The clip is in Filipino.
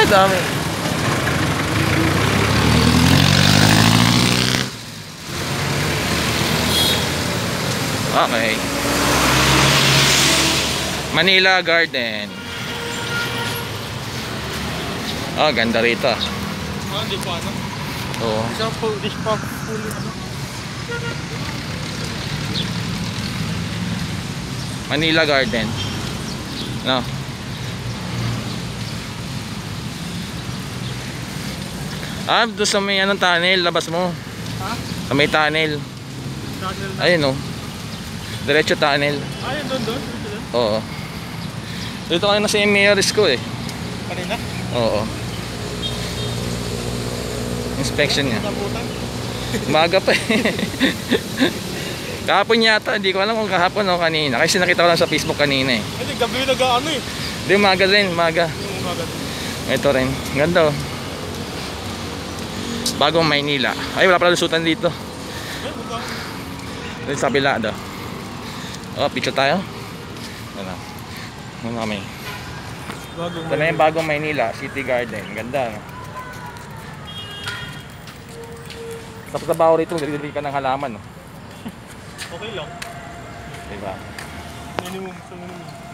dami. Okay. Manila Garden. Oh, ganda rito. Ah, hindi pa ano? Oo. Isang dish pa full ano? Manila Garden. No. Ah, doon sa may anong tunnel, labas mo. Ha? Sa may tunnel. Tunnel na. Ayun oh. Diretso tunnel. Ah, yun doon? Dito doon? Oo. Dito kayo na sa Mayor's ko eh. Kanina? Oo. Inspection niya. Nabutan? Umaga pa eh. Kahapon yata, hindi ko alam kung kahapon o kanina. Kasi nakita ko lang sa Facebook kanina eh. Hindi, gabi yung nag-ano eh. Hindi, umaga rin, umaga. Yung umaga. Ito rin, ganda oh. Bagong Maynila. Ay, wala pala lusutan dito. Ay, buka. Dito sa kabila daw. Oh, picture tayo. Ano? Ano kami? Bagong Ito na yung bagong Maynila, City Garden. Ganda no? Tapos sa baho rito, dili ka ng halaman no? Okay lang. Diba? Minimum sa minimum.